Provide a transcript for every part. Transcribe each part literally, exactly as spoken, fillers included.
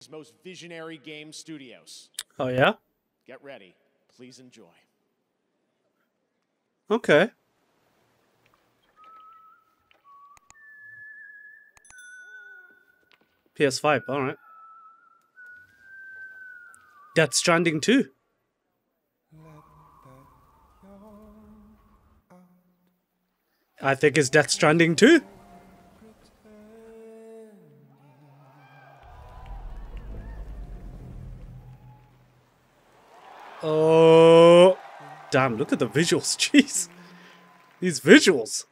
most visionary game studios. Oh, yeah? Get ready. Please enjoy. Okay. P S five, alright. Death Stranding two. I think it's Death Stranding two. Oh, damn, look at the visuals, jeez. These visuals.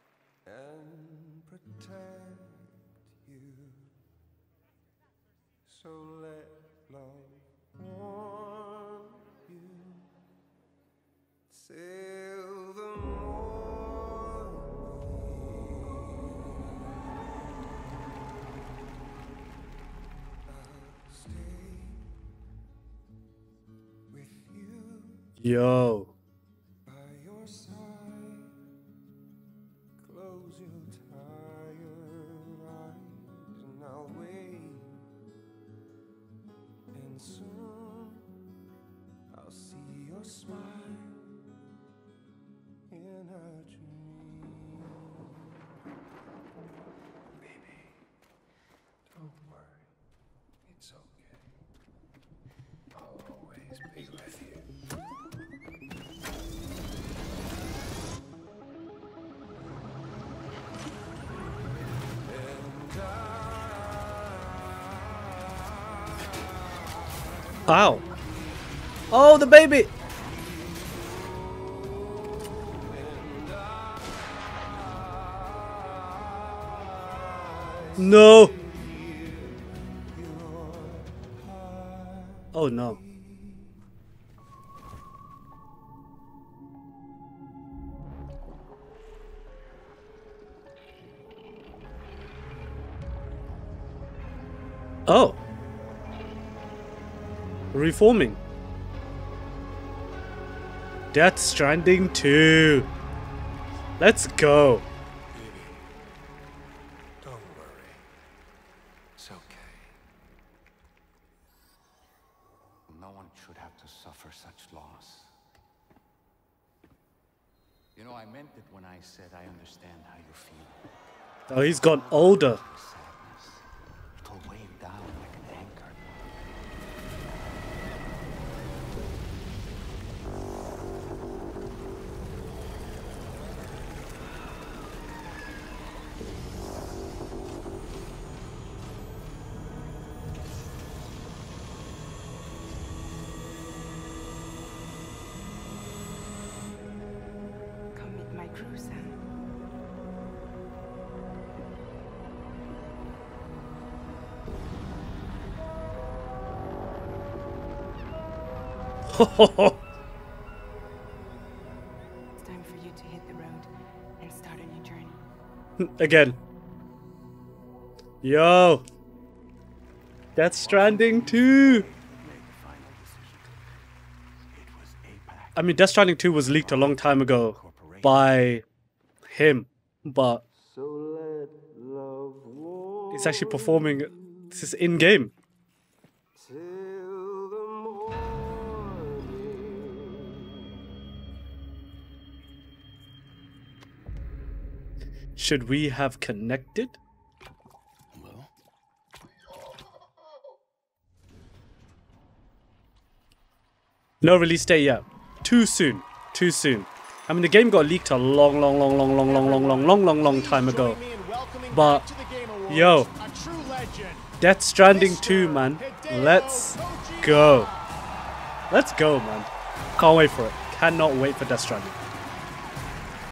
Yo. By your side, close your tired eyes and I'll wait, and soon I'll see your smile in a dream. Baby, don't worry, it's okay. I'll always be with you. Ow. Oh, the baby. No. Oh, no. Oh. Reforming. Death Stranding two. Let's go. Baby, don't worry. It's okay. No one should have to suffer such loss. You know, I meant it when I said I understand how you feel. Oh, he's got older. Sadness. It'll weigh you down like an anchor. Come meet my crew, Sam. It's time for you to hit the road and start a new journey. Again. Yo. Death Stranding two. I mean, Death Stranding two was leaked a long time ago by him, but he's actually performing. This is in game. Should we have connected? Well, No release date yet. Too soon. Too soon. I mean, the game got leaked a long, long, long, long, long, long, long, long, long, long, long time ago. But, yo, Death Stranding two, man. Let's go. Let's go, man. Can't wait for it. Cannot wait for Death Stranding.